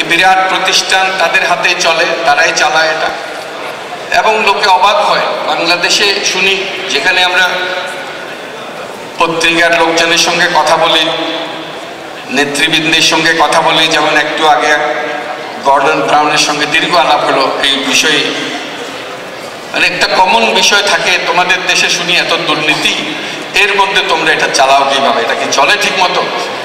এই বিরাট প্রতিষ্ঠান তাদের হাতেই চলে, তারাই চালায় এটা। এবং লোকে অবাক হয়, বাংলাদেশে শুনি যেখানে আমরা পত্রিকার লোকজনের সঙ্গে কথা বলি, নেতৃবৃন্দের সঙ্গে কথা বলি, যেমন একটু আগে গর্ডন ব্রাউনের সঙ্গে দীর্ঘ আলাপ হলো এই বিষয়ে। মানে একটা কমন বিষয় থাকে, তোমাদের দেশে শুনি এত দুর্নীতি, এর মধ্যে তোমরা এটা চালাও কিভাবে, এটা কি চলে ঠিক মতো?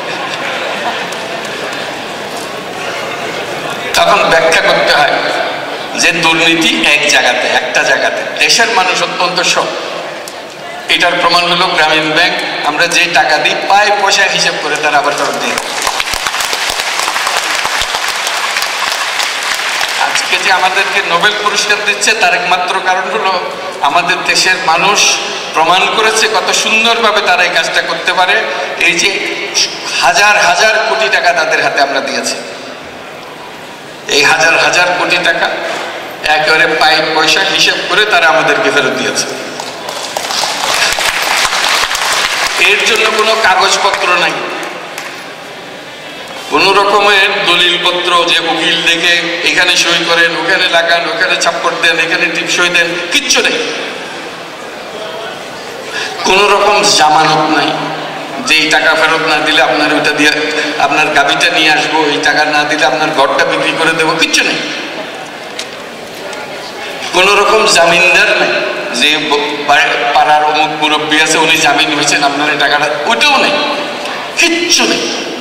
তখন ব্যাখ্যা করতে হয় যে দুর্নীতি এক জায়গাতে, একটা জায়গাতে, দেশের মানুষ অত্যন্ত সৎ। এটার প্রমাণ হলো গ্রামীণ ব্যাংক, আমরা যে টাকা দিই পায় পয়সা হিসেব করে তারা আবার ফেরত দিই। আজকে যে আমাদেরকে নোবেল পুরস্কার দিচ্ছে তার একমাত্র কারণ হলো আমাদের দেশের মানুষ প্রমাণ করেছে কত সুন্দরভাবে তারা এই কাজটা করতে পারে। এই যে হাজার হাজার কোটি টাকা তাদের হাতে আমরা দিয়েছি, এই হাজার হাজার কোটি টাকা একেবারে পাই পয়সা হিসেব করে তারা আমাদেরকে ফেরত দিয়েছে। এর জন্য কোনো কাগজপত্র নাই, কোন রকমের দলিলপত্র যে উকিল দেখে এখানে সই করেন, ওখানে লাগান, ওখানে ছাপ্পর দেন, এখানে টিপসই দেন, কিচ্ছু নেই। কোন রকম জামানত নাই যে এই টাকা ফেরত না দিলে আপনার ওইটা দিয়ে আপনার গাবিটা নিয়ে আসবো, এই টাকা না দিলে আপনার ঘরটা বিক্রি করে দেবো, কিচ্ছু নেই। কোন রকম জামিনদার নেই যে পাড়ার অমুক মুরব্বী আছে উনি জামিন হয়েছেন আপনার এই টাকাটা, ওইটাও নেই, কিচ্ছু নেই।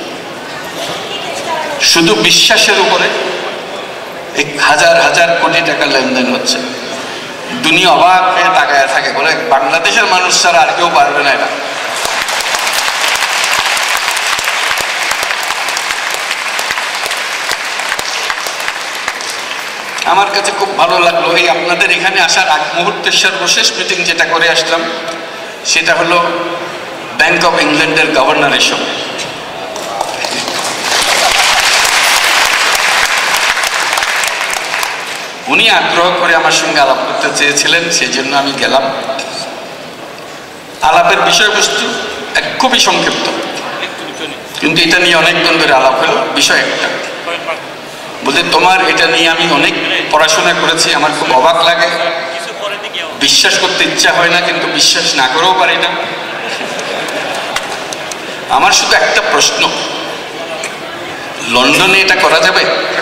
শুধু বিশ্বাসের উপরে এই হাজার হাজার কোটি টাকা লেনদেন হচ্ছে। দুনিয়া অবাক হয়ে তাকায় থাকে, বলে বাংলাদেশের মানুষ ছাড়া আর কেউ পারবে না এটা। আমার কাছে খুব ভালো লাগলো এই আপনাদের এখানে আসার আগ মুহূর্তের সর্বশেষ মিটিং যেটা করে আসলাম, সেটা হলো ব্যাংক অফ ইংল্যান্ডের গভর্নরের সঙ্গে। উনি আগ্রহ করে আমার সঙ্গে আলাপ করতে চেয়েছিলেন, সেই জন্য আমি গেলাম। আলাপের বিষয়বস্তু খুবই সংক্ষিপ্ত, কিন্তু এটা নিয়ে অনেকক্ষণ ধরে আলাপ হলো। বিষয় একটা, বলতে তোমার এটা নিয়ে আমি অনেক পড়াশোনা করেছি, আমার খুব অবাক লাগে, বিশ্বাস করতে ইচ্ছা হয় না, কিন্তু বিশ্বাস না করেও পারি না। আমার শুধু একটা প্রশ্ন, লন্ডনে এটা করা যাবে?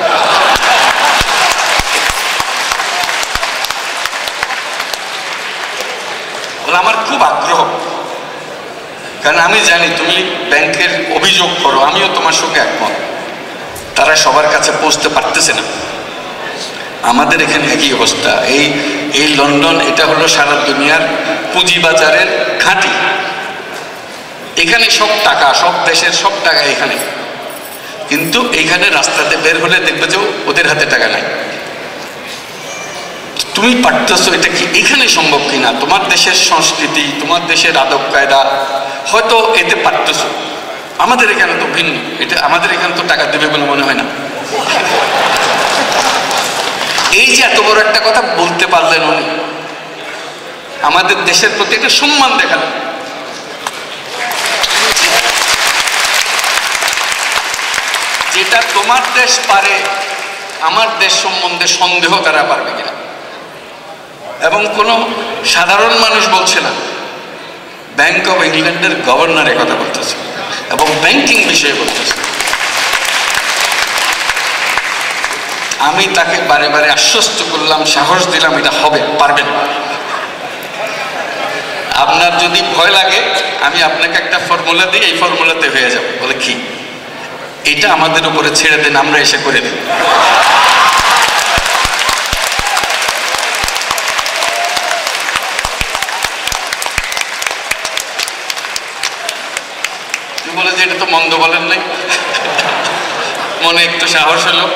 আমার খুব আগ্রহ, কারণ আমি জানি তুমি ব্যাংকের অভিযোগ করো, আমিও তোমার সঙ্গে একমত, তারা সবার কাছে পৌঁছতে পারতেছে না। আমাদের এখানে একই অবস্থা। এই লন্ডন এটা হলো সারা দুনিয়ার পুঁজিবাজারের ঘাঁটি, এখানে সব টাকা, সব দেশের সব টাকা এখানে, কিন্তু এইখানে রাস্তাতে বের হলে দেখবে যে ওদের হাতে টাকা নাই। তুমি পারতেছো, এটা কি এখানে সম্ভব কিনা? তোমার দেশের সংস্কৃতি, তোমার দেশের আদব কায়দা হয়তো এতে পারতেছো, আমাদের এখানে তো ভিন্ন। এটা আমাদের এখানে তো টাকা দেবে বলে মনে হয় না। এই যে এত বড় একটা কথা বলতে পারলেন উনি, আমাদের দেশের প্রতি একটা সম্মান দেখালেন। যেটা তোমার দেশ পারে, আমার দেশ সম্বন্ধে সন্দেহ তারা পারবে কিনা। এবং কোনো সাধারণ মানুষ বলছে না, ব্যাংক অফ ইংল্যান্ডের গভর্নরের কথা বলতেছে এবং ব্যাংকিং বিষয়ে বলতেছে। আমি তাকে বারে বারে আশ্বস্ত করলাম, সাহস দিলাম, এটা হবে, পারবেন। আপনার যদি ভয় লাগে আমি আপনাকে একটা ফর্মুলা দিই, এই ফর্মুলাতে হয়ে যাবে। বলে কি? এটা আমাদের উপরে ছেড়ে দেন, আমরা এসে করে দিই। বলে যে এটা তো মন্দ বলেন নাই, মনে একটু সাহস হলো।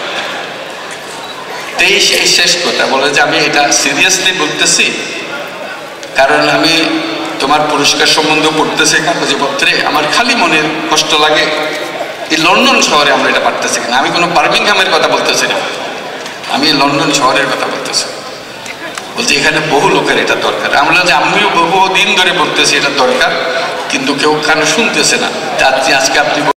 এই শেষ কথা বলে যে আমি এটা সিরিয়াসলি বলতেছি, কারণ আমি তোমার পুরস্কার সম্বন্ধে পড়তেছি কাগজে পত্রে, আমার খালি মনের কষ্ট লাগে এই লন্ডন শহরে আমরা এটা পারতেছি কিনা। আমি কোনো বার্মিংহামের কথা বলতেছি না, আমি লন্ডন শহরের কথা বলতেছি। বলছি এখানে বহু লোকের এটা দরকার। আমরা যে আমিও বহুদিন ধরে বলতেছি এটা দরকার, কিন্তু কেউ কানে শুনতেছে না। আজকে আপনি